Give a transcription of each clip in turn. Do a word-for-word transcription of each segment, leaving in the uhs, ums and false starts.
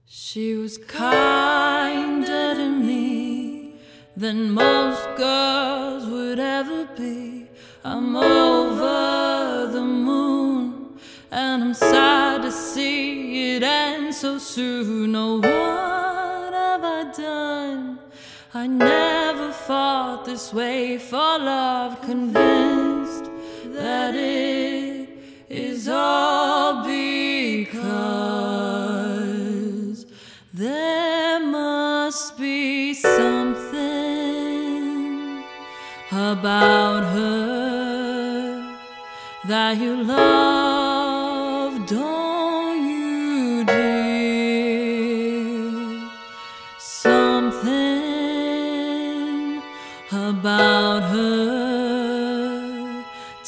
She was kinder to me than most girls would ever be. I'm over the moon, and I'm sad to see it end so soon. Oh, what have I done? I never fought this way for love, convinced that it is all because there must be something about her that you love, don't you, dear? Something about her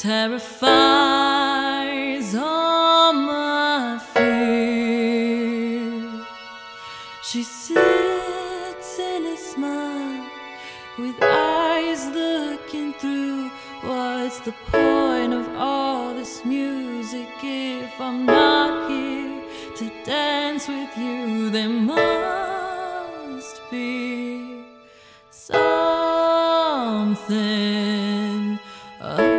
terrifies all my fear. She sits in a smile with eyes looking through. What's the point of all this music if I'm not here to dance with you? There must be something about